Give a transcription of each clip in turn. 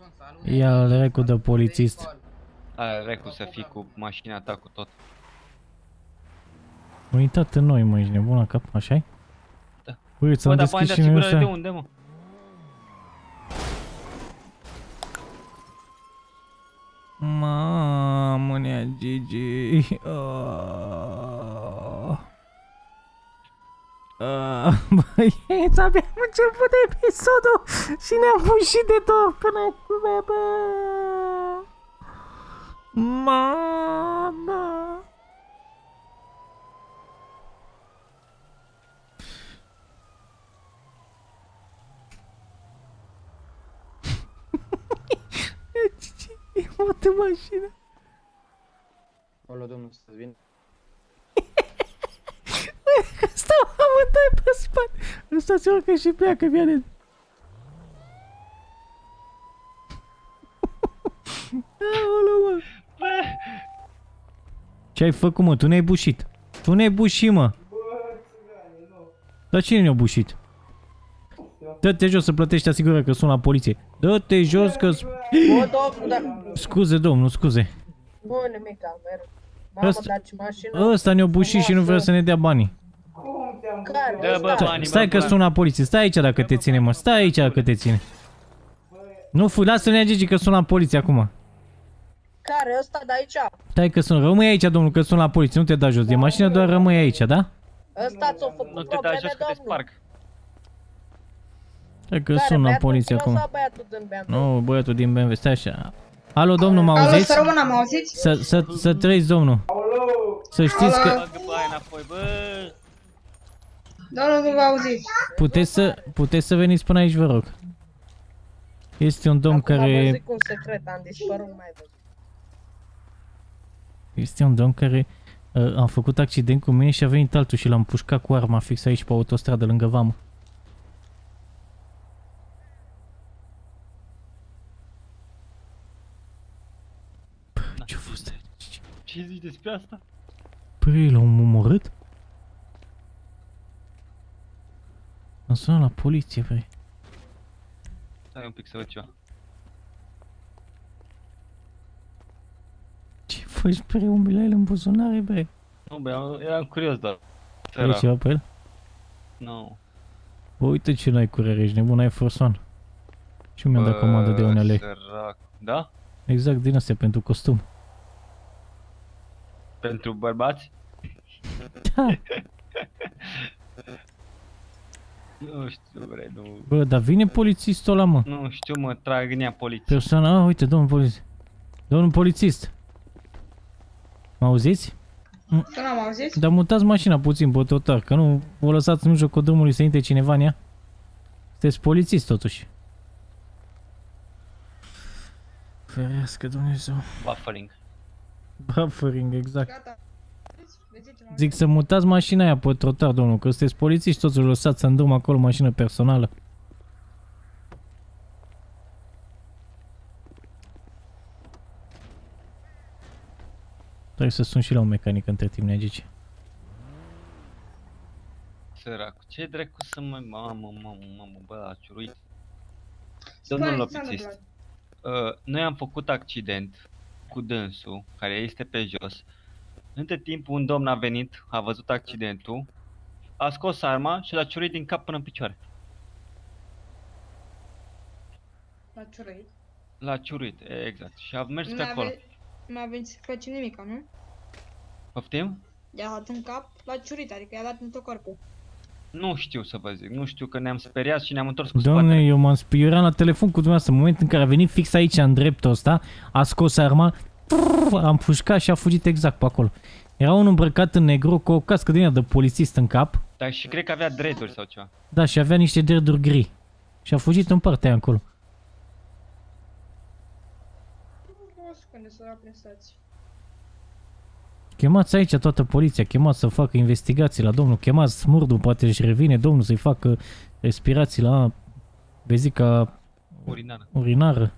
Ia-l recu de polițist. Are recu să fii cu mașina ta cu tot. Am uitat în noi, mă, ești nebun la cap, așa-i? Da. Băi, ți-am deschis și nu de unde, mă? Mamă, nea Gigi. Băi, abia am început episodul și ne-am mușit de tot până acum, bă. Mamă. Gigi, e multă mașină. Alo, domnul, să vin. Stau amândoi pe spate. Ăsta se urcă și pleacă, viane. Aoleu, mă. Ce-ai făcut, mă? Tu ne-ai bușit. Tu ne-ai bușit, mă. Dar cine ne-a bușit? Dă-te jos să plătești, asigură că sun la poliție. Dă-te jos că... Scuze, domnul, scuze. Bă, nimica, merg. Mamă, dar ce mașină... Ăsta ne-a bușit și nu vrea să ne dea banii. Stai că sună la poliție, stai aici dacă te ține, mă, stai aici dacă te ține. Nu fui, lasă-l nea Gigi că sună la poliție acum. Care, ăsta de aici? Stai că sună, rămâi aici, domnul, că sună la poliție, nu te da jos de mașină, doar rămâi aici, da? Ăsta ți-o făcut nu te da jos că te sparg. Stai că sună la poliție acum. Nu, băiatul din BMW, stai așa. Alo, domnul, mă auziți? Alo, să rămână, mă auziți? Să trăiți, domnul. Să știți că... Domnul, nu vă auziți. Puteți să veniți până aici, vă rog. Este un domn care... Am văzut un secret, am dispărut, nu mai văzut. Este un domn care a făcut accident cu mine și a venit altul și l-am pușcat cu arma fix aici pe autostradă lângă vamă. Ce-a fost aici? Ce zici despre asta? Păi, l-am omorât? Am sunat la poliție, bre. Stai un pic să văd ceva. Ce faci, bre, umbile în buzunare, bre? Nu, bă, eram curios doar. Ai ceva pe el? Nu. Bă, uite ce n-ai curere, ești nebun, ai Forson. Și mi-am dat comandă de unele. Sărac. Da? Exact, din astea, pentru costum. Pentru bărbați? Da. Nu știu, bre, nu... Bă, dar vine polițistul ăla, mă. Nu știu, mă, trag în ea poliție. Persoana, uite, domnul polițist. Domnul polițist. Mă auziți? Nu m-am auzit? Dar mutați mașina puțin pe trotuar, că nu o lăsați în mijlocul drumului să intre cineva în ea. Sunteți polițist, totuși. Ferească Dumnezeu. Buffering. Buffering, exact. Gata. Zic să mutați mașina aia pe trotuar, domnul, că sunteți polițiști, toți o lăsați în drum acolo mașină personală. Trebuie să sun și la un mecanic între timp, Neagici. Săracu, ce dracu să mă... Mamă, bă, a ciuruit. Domnul lopițist, noi am făcut accident cu dânsul, care este pe jos. Între timp un domn a venit, a văzut accidentul, a scos arma și l-a ciurit din cap până în picioare. L-a ciuruit? L-a ciurit, exact, și a mers pe acolo. Nu a venit să face nimica, nu? Poftim? I-a dat în cap, l-a ciurit, adică i-a dat în tot corpul. Nu știu să vă zic, nu știu că ne-am speriat și ne-am întors cu Doamne, spatele. eu m-am speriat la telefon cu dumneavoastră, în momentul în care a venit fix aici, în dreptul ăsta, a scos arma, am pușcat și a fugit exact pe acolo. Era unul îmbrăcat în negru cu o cască din ea de polițist în cap. Dar și cred că avea dreaduri sau ceva. Da, și avea niște dreaduri gri. Și a fugit în partea aia încolo. O secundă să apresați. Chemați aici toată poliția, chemați să facă investigații la domnul, chemați smurdul, poate își revine domnul să-i facă respirații la vezica urinară.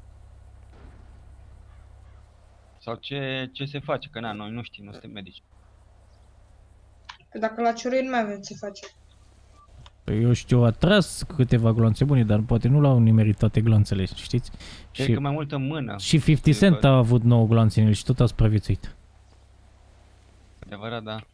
Sau ce se face, că na, noi nu știm, nu suntem medici. Că dacă l-a ciurit nu mai avem ce face. Eu știu, a tras câteva gloanțe bune, dar poate nu l-au nimerit toate gloanțele, știți? Cred că mai mult în mână. Și 50 Cent a avut 9 gloanțe în el și tot a supraviețuit. Adevărat, da.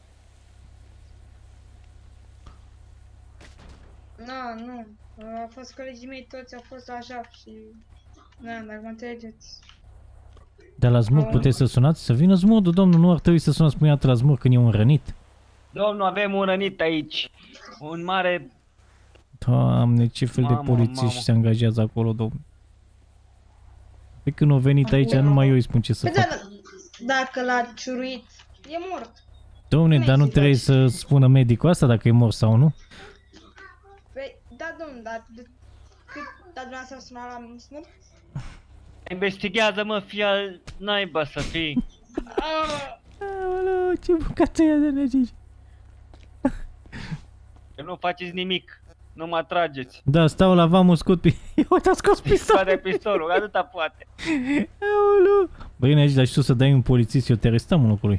Nu. A fost colegii mei toți, au fost așa și... dacă mă înțelegeți. Dar la Zmur puteți să sunați? Să vină Zmurdul, domnul, nu ar trebui să sunați până la Zmur când e un rănit. Domnul, avem un rănit aici. Un mare... Doamne, ce fel de polițiști se angajează acolo, domnul. De când au venit aici, numai eu îi spun ce să fac. Dacă l-a ciuruit, e mort. Dom'le, dar nu trebuie să spună medicul asta dacă e mort sau nu? Păi, da, domnul, dar... Dar dumneavoastră suna la Smurt? Investigează, mă, fii al naiba să fii. Aoleu, ce bucată e de negici. Că nu faceți nimic. Nu mă atrageți. Da, stau la vamul scot pe... Uite, a scos pistolul. Scoate pistolul, atâta poate. Aoleu. Băi, aici, dar și tu să dai un polițist, eu te arestăm în locul lui.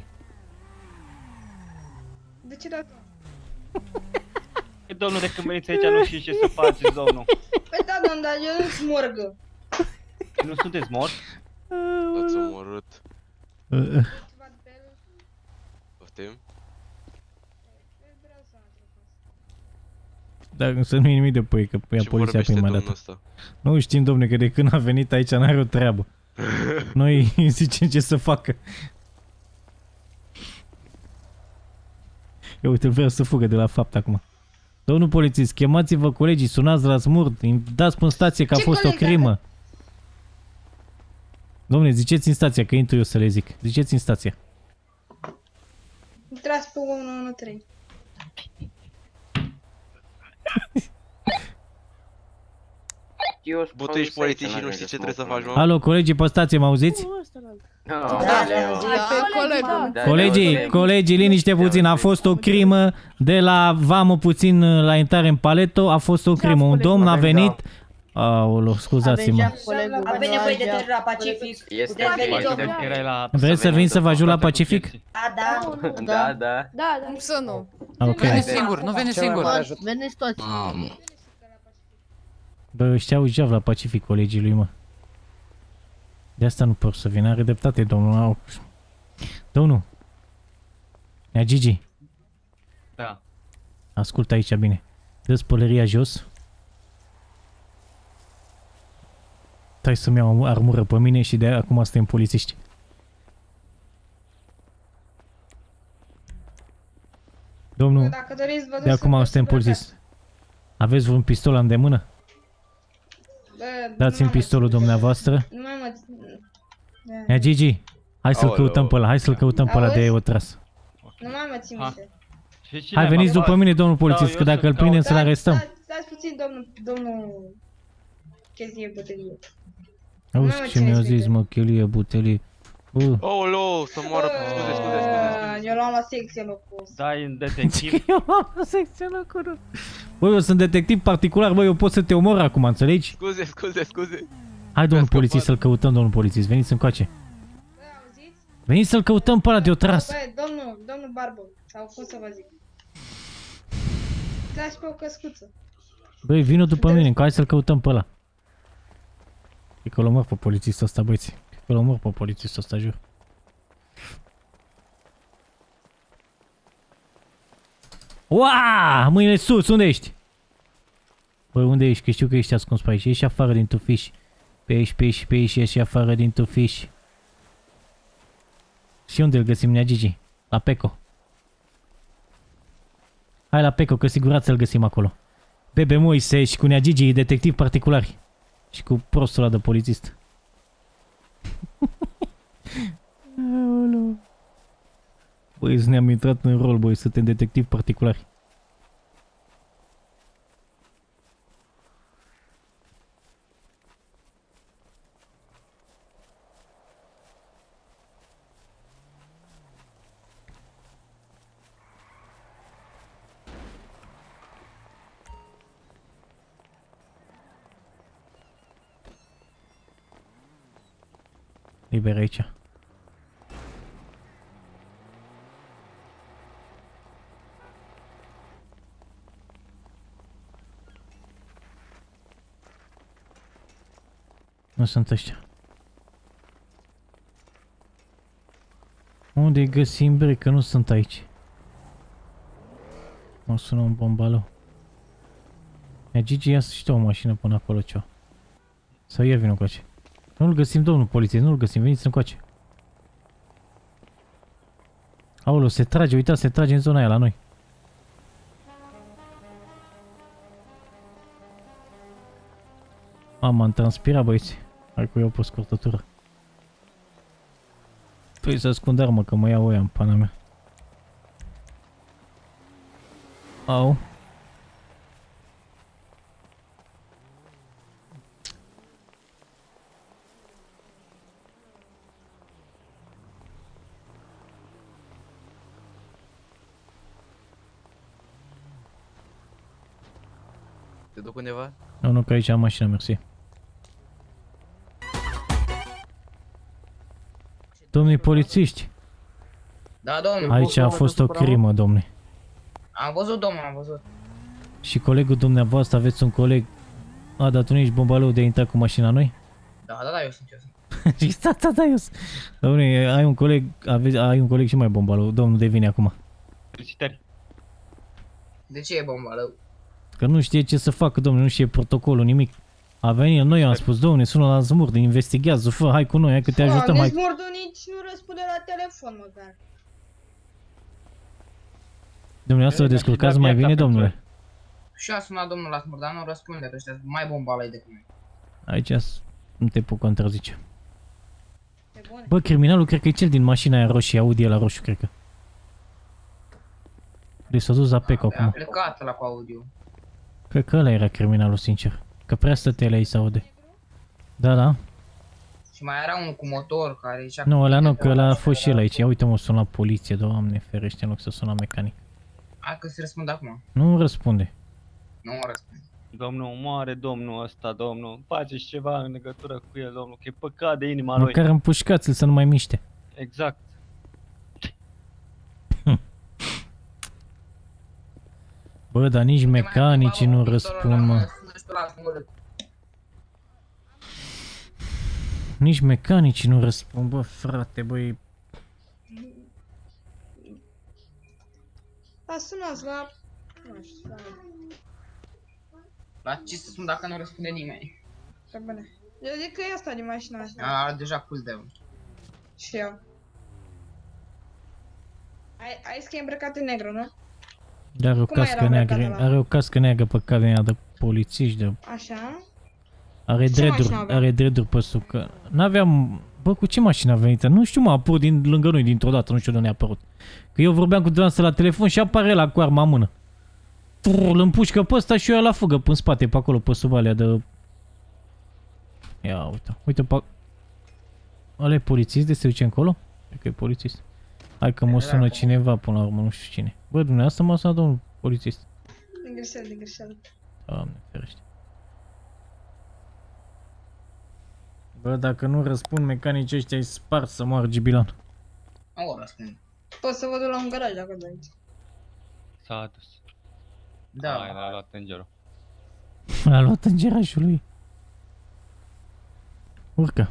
De ce dați? Domnul, de când veniți aici nu știți ce să faceți, domnul. Păi da, domnul, dar eu nu sunt morgă. Nu sunteți mort? L-ați omorât. Poftim? Dar să nu e nimic de păi, că ia poliția prima dată. Ăsta? Nu știm, domne, că de când a venit aici n-are o treabă. Noi îi zicem ce să facă. Eu uite, vreau să fugă de la fapt acum. Domnul polițist, chemați-vă colegii, sunați la Smurt, dați în stație că a fost o crimă. Dom'le, ziceți în stația, că intru eu să le zic. Ziceți în stația. Intrați pe 113. Bă, tu ești polițist și nu știi ce trebuie să faci, mă? Alo, colegii pe stație, mă auziți? Colegii, liniște puțin, a fost o crimă de la vamă puțin la intrare în Paleto, a fost o crimă, un domn a venit. Aoleu, scuzați-mă. Avem nevoie de teren la Pacific. Vreți să vin să vă ajut la Pacific? Da. Să nu. Ok. Nu veni singur. Veniți toți. Bă, ăștia au jav la Pacific, colegii lui, mă. De asta nu pot să vină, are dreptate, domnul. Domnul. Nea Gigi. Da. Ascultă aici bine. Dă-ți pălăria jos. Stai să-mi iau armură pe mine și de acum suntem polițiști. Domnul, de acum suntem polițiști. Aveți vreun pistol la îndemână? Dați-mi pistolul dumneavoastră. Nu mai mă... Nea Gigi, hai să-l căutăm pe ăla, hai să-l căutăm pe ăla de otras. Nu mai mă țin minte. Hai, veniți după mine, domnul polițist, că dacă îl prindem să-l arestăm. Stați puțin, domnul... Chelie butelie. Auzi ce mi-a zis, mă, chelie butelie. Aoleu, să moară, scuze. Eu l-am la secție locul. Dai în detectiv. Eu l-am la secție locul. Băi, eu sunt detectiv particular, băi, eu pot să te omor acum, înțelegi? Scuze. Hai, domnul polițist, să-l căutăm, domnul polițist, veniți încoace. Veniți să-l căutăm pe ăla de otras. Băi, domnul Barbă, sau cum să vă zic. Dați pe o căscuță. Băi, vină după mine, hai să-l căutăm pe ăla. E că l omor pe polițistul ăsta, băieți. E că l omor pe polițistul ăsta, jur. Uaa! Mâinile sus, unde ești? Băi, unde ești? Că știu că ești ascuns pe aici. Ești afară din tufiș. Pe aici, ești afară din tufiș. Și unde îl găsim, Nea Gigi? La Peco. Hai la Peco, că sigurat să-l găsim acolo. Bebe Moise și cu Nea Gigi, detectiv particulari. Și cu prostul ăla de polițist. Băi, ne-am intrat în rol, băi, suntem detectivi particulari. Liber aici. sunt ăștia. Unde-i găsim, bre, că nu sunt aici. Mă sună un bombalou. Ia Gigi, ia să-și o mașină până acolo, ceva. Sau ia vină încoace. Nu-l găsim, domnul polițist, nu-l găsim, veniți încoace. Aoleu, se trage, uitați, se trage în zona aia la noi. M-am transpirat, băieți. Hai cu eu pe scurtătură. Trebuie să ascund armă, că mă iau oia în pana mea. Au. Te duc undeva? Nu, că aici am mașina, mersi. Domnii polițiști, Da, domnule. aici a fost o crimă, domne. Am văzut, domnule, am văzut. Și colegul dumneavoastră, aveți un coleg... A, dar tu nu ești bombalou de a intra cu mașina noi? Da, eu sunt. Și da, eu sunt. Dom'le, ai un coleg și mai bombalou, domnul devine acum. Felicitări. De ce e bombală? Că nu știe ce să facă, domnule, nu știe protocolul, nimic. A venit, noi am spus, domnule, sună la zmurd, investigează, fă, hai cu noi, hai că te ajutăm, hai. Nici mordul nici nu răspunde la telefon măcar. Dumneavoastră vă descurcați mai bine, domnule? Și a sunat domnul la smurd, dar nu răspunde, că ăștia mai bombală decât noi. Aici nu te pot contrazice. E bun. Bă, criminalul cred că e cel din mașina aia roșie, Audi la roșu, cred că. Deci s-a dus la Peco acum. A plecat la cu audio. Cred că ăla era criminalul, sincer. Că prea stătea la ei se aude. Da. Și mai era unul cu motor care ieșea... Nu, ăla nu, că ăla a fost și el aici. Ia uite, mă, sun la poliție, doamne ferește, în loc să sun la mecanic. Hai că se răspunde acum. Nu răspunde. Nu răspunde. Domnul, moare domnul ăsta, domnul. Faceți ceva în legătură cu el, domnul, că e păcat de inima lui. Măcar împușcați-l să nu mai miște. Exact. Bă, dar nici mecanicii nu răspund, mă. Nici mecanicii nu răspund, bă, frate, băi. A sunați la... Nu știu, La ce să spun dacă nu răspunde nimeni? Că bine. Eu zic că e asta din mașina asta. Are deja cul de... Și eu. Ai că e îmbrăcat în negru, nu? Dar are o Cum era cască îmbrăcat neagră, ăla? are o cască neagră pe care ea de polițiști, de... Așa. Are Ce dreaduri, mașină avea? are dreaduri pe sub, că n-aveam... Bă, cu ce mașină a venit? Nu știu, mă, a apărut lângă noi dintr-o dată, nu știu de unde a apărut. Că eu vorbeam cu dumneavoastră la telefon și apare la cu arma în mână. Îl împușcă pe ăsta și eu la fugă în spate, pe acolo, pe sub alea de... Ia uite, uite pe... Ăla e polițist de se duce încolo? Cred că e polițist. Hai că mă sună cineva până la urmă, nu știu cine. Bă, dumneavoastră m-a sunat domnul polițist. Din greșeală. Doamne, ferește. Bă, dacă nu răspund mecanicii ăștia, îi spar să moară Gibilan. Nu răspunde. Poți să vă duc la un garaj dacă doriți. S-a adus. Da. Hai, l-a luat în gero. L-a luat în gerașul lui. Urcă.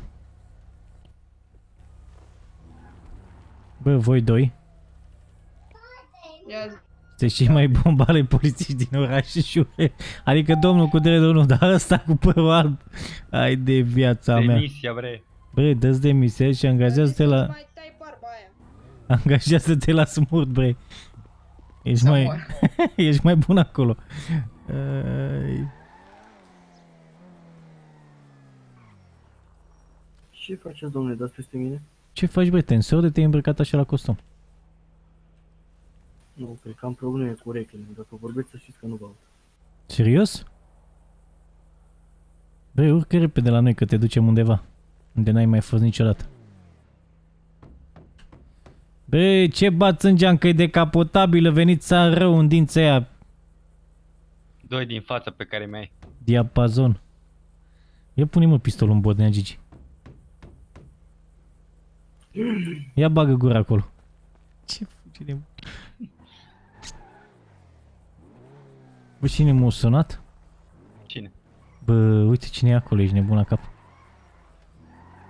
Bă, voi doi Ia sunteți cei mai bombale polițiști din oraș și adică domnul cu dreadul nu, dar ăsta cu părul alb. Hai de viața mea. Demisia, bre. Bă, dă-ți demisia și angajează-te la... mai tai barba aia. Angajează-te la smurt, bre. Ești mai... Ești mai bun acolo. Ce faceți, domnule, dați peste mine? Ce faci, bă, tensor de te-ai îmbrăcat așa la costum? Nu, cred că am probleme cu urechile. Dacă vorbeți să știți că nu vă aud. Serios? Băi, urcă repede la noi că te ducem undeva. Unde n-ai mai fost niciodată. Băi, ce bați în geam că e decapotabilă, veniți să rău în dința aia. Doi din față pe care mi-ai. Diapazon. Ia pune-mă pistolul în Bodnea, Gigi. Ia bagă gura acolo. Ce fugi de... Bă, cine m-a sunat? Cine? Bă, uite cine e acolo, ești nebun la cap.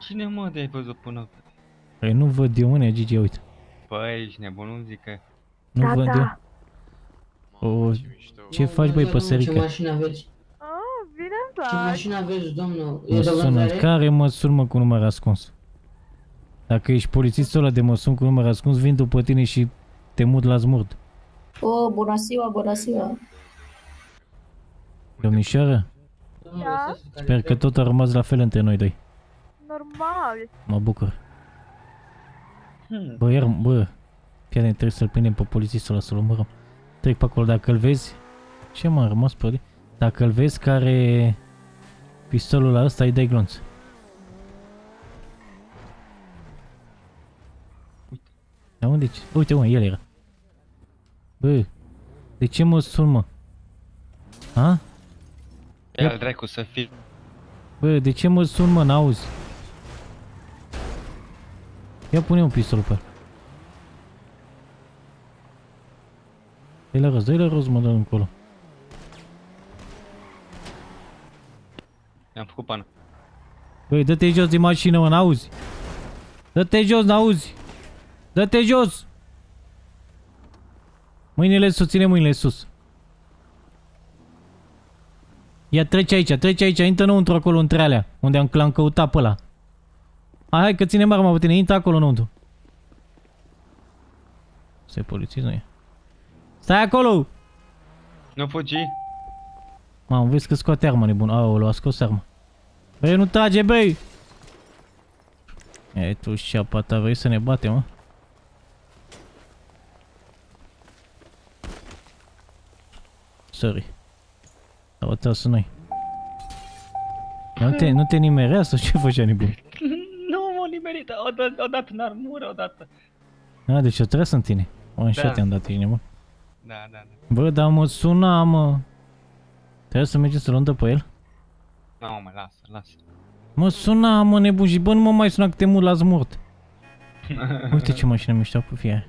Cine mă de-ai văzut până? Păi nu văd eu, mâine, Gigi, uite. Băi, ești nebun, nu zic că... Nu văd eu. O, ce faci, băi, păsărică? Ce mașină aveți? Bine, Ce mașină aveți, domnul? Mă sună. Care mă sun, mă, cu număr ascuns? Dacă ești polițistul ăla de mă sun cu număr ascuns, vin după tine și te mut la smurd. Oh, bună ziua, bună ziua. Domnișoară, Da? sper că tot a rămas la fel între noi doi. Normal. Mă bucur. Bă, iar, bă, chiar trebuie să-l prindem pe polițistul ăla, să-l omorăm. Trec pe acolo, dacă îl vezi... Ce m-a rămas pe ăla? Dacă îl vezi care pistolul la ăsta, îi dai glonț. Dar unde? Uite, mă, el era. Bă, de ce mă sun, mă? Ha? Ia-l dracu să fii... Bă, de ce mă sun, mă, n-auzi? Ia pune un pistol pe el. Dă-i la roz, mă, dă încolo. I-am făcut pană. Băi, dă-te jos din mașină, mă, n-auzi? Dă-te jos, n-auzi? Dă-te jos! Mâinile sus, ține mâinile sus. Ia, trece aici, intră înăuntru acolo, între alea, unde l-am căutat pe ăla. Hai că ținem arma pe tine, intră acolo înăuntru. Stai, polițist, nu e. Stai acolo! Nu fugi? Mamă, vezi că scoate arma, nebun. Aoleu, a scos arma. Băi, nu trage, băi! E, tu și apa ta, vrei să ne batem, mă? Sorry. Au tras noi. Nu te nimerea sau ce făcea nebun? Nu m-a nimerit, odată în armură, odată. A, deci o tras în tine. O, așa Da. te-am dat, ești nebun. Da. Bă, dar mă suna, mă. Trebuie să mergem să luăm de pe el? Nu, mă, lasă. Mă suna, mă, nebun, și bă, nu mă mai suna că te mut la smurt. Uite ce mașină mișto pe fie.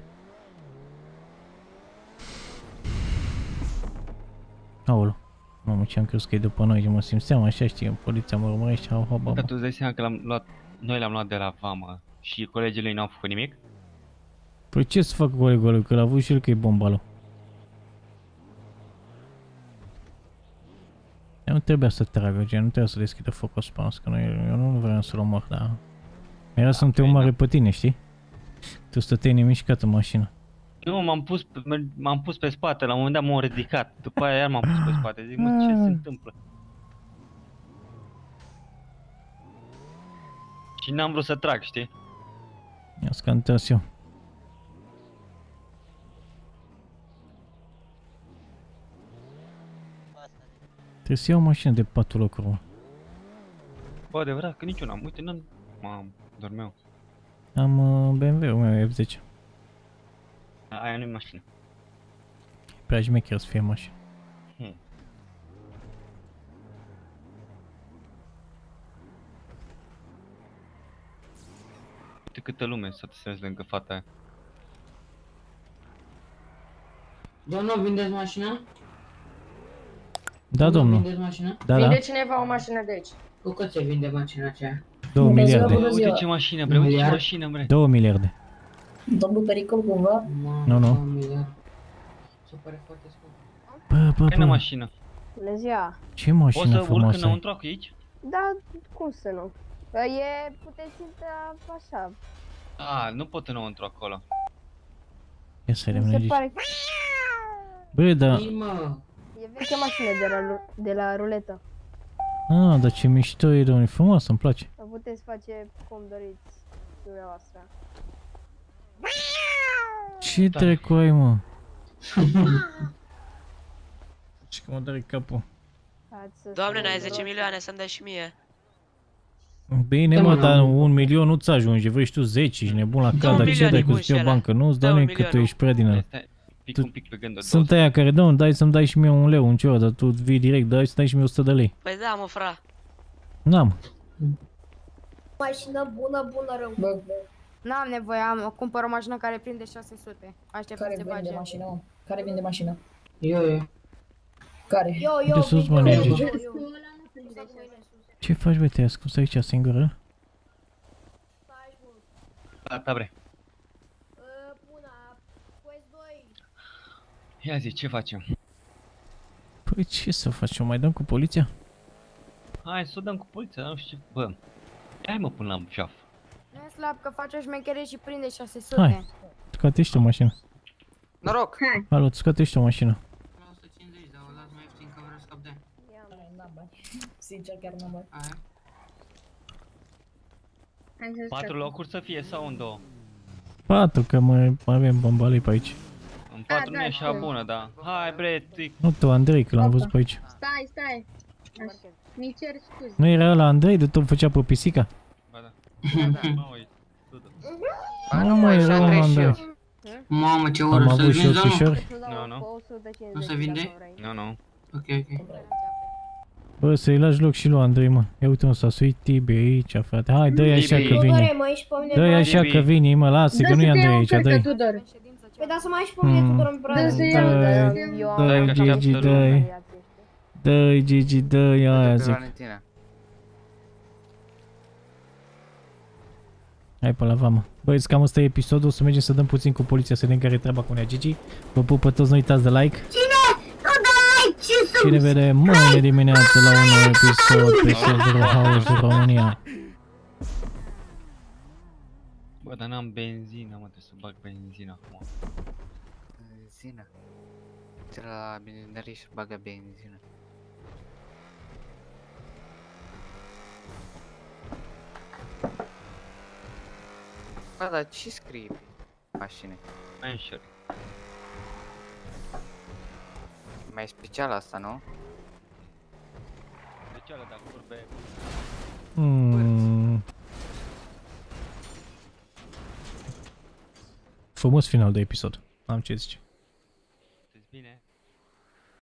Aolo. Mamă, ce-am crezut că e după noi, mă simțeam așa, știi, poliția mă urmărește, Dar tu îți dai seama că noi l-am luat de la vamă și colegii lui n-au făcut nimic? Păi ce să fac colegul lui, că l-a avut și el că e bombalul. Nu trebuia să tragă, gen, nu trebuia să deschidă focul spans, că eu nu vreau să-l omor, dar... Era să-mi te omoare pe tine, știi? Tu stăteai nemișcat în mașină. Nu, m-am pus pe spate, la un moment dat m-am ridicat, după aia iar m-am pus pe spate, zic, mă, ce se întâmplă? Și n-am vrut să trag, știi? Ia scanteas eu. Trebuie să iau o mașină de 4 locuri, mă. Bă, adevărat că nici eu n-am, uite, m-am dormeau. Am BMW-ul meu F10. Aia nu-i mașină. Prea șmecher să fie mașină. Uite câtă lume să te strângi lângă fata aia. Domnul, vindeți mașina? Da, domnul. Vindeți mașina? Da, da. Vinde cineva o mașină de aici. Cu cât se vinde mașina aceea? 2 miliarde. Uite ce mașină, bre, uite ce mașină, bre. 2 miliarde. Domnul Pericol, cumva? Nu, nu. Se pare foarte scump. Bă. mașină. Bună ziua. Ce mașină frumoasă. Poți să urc frumoasă ai. înăuntru acolo aici? Da, cum să nu? Puteți intra așa. Nu pot înăuntru acolo. Ia să Mi rămâne se aici. pare... Bă, da. E veche mașină de la ruletă. Ah, dar ce mișto e, domnule, frumos, îmi place. O puteți face cum doriți dumneavoastră. Ce dracu ai, mă? Ce că mă doare capul. Doamne, n-ai 10 milioane să-mi dai și mie. Bine, mă, dar 1 milion nu-ți ajunge, vrei și tu 10, ești nebun la cap, dar ce dracu să-ți iau bancă? Nu-ți dau nimic că tu ești prea din ăla. Pic un pic pe gândul. Sunt aia care, domnule, dai să-mi dai și mie 1 leu, un ceva, dar tu vii direct, dai să dai și mie 100 de lei. Păi da, mă, fra. N-am. Mașină bună, rău. N-am nevoie, cumpăr o mașină care prinde 600. Aștept să se bage. Mașină? Care vinde mașina? Eu. Care? De sus, mă, Negi. Ce faci, bă, te-ai ascuns aici singură? Gata, bre. Ia zi, ce facem? Păi ce să facem? Mai dăm cu poliția? Hai să o dăm cu poliția, nu știu. Bă, hai mă până la șaf. Nu e slab că faci o șmecherie și prinde 600. Hai, scoate-și o mașină. Noroc! Alo, scoate-și o mașină. La 150, dar o las mai ieftin că vreau să scap de ani. N-am bani. Sincer, chiar n-am bani. Aia. 4 locuri să fie sau în 2? 4, că mai avem bambalei pe aici. În 4 nu e așa bună, da. Hai bre, tu. Nu tu, Andrei, că l-am văzut pe aici. Stai. Mi cer scuze. Nu era ăla Andrei de tot făcea pe pisica? Ba da. Da. Nu mai era un Andrei. Mamă, ce Am oră, să avut și vinzi, oțișori. Nu. Nu se vinde? Nu. Ok. Bă, să-i lași loc și lui Andrei, mă. Ia uite, mă, s-a suit Tibi aici, frate. Hai, dă-i așa că vine. Dă-i așa că vine, mă, lasă, că nu e Andrei aici, dă-i. Păi da să mai ai și pe mine, Tudor, în braț. Dă-i, Gigi, dă-i. Dă-i, Gigi, dă-i, aia zic. Hai pe la vamă. Băi, cam ăsta e episodul, o să mergem să dăm puțin cu poliția, să vedem care e treaba cu Nea Gigi. Vă pup pe toți, nu uitați de like. Și ne vedem mâine dimineață la un nou episod pe serverul House din România. Bă, dar n-am benzină, mă, trebuie să bag benzină acum. Benzină? Te la benzinărie și bagă benzină. Bă, dar ce scrie pe mașină? Manșuri. Mai special asta, nu? Specială, dar curbe. Frumos final de episod. Am ce zice. Știți bine?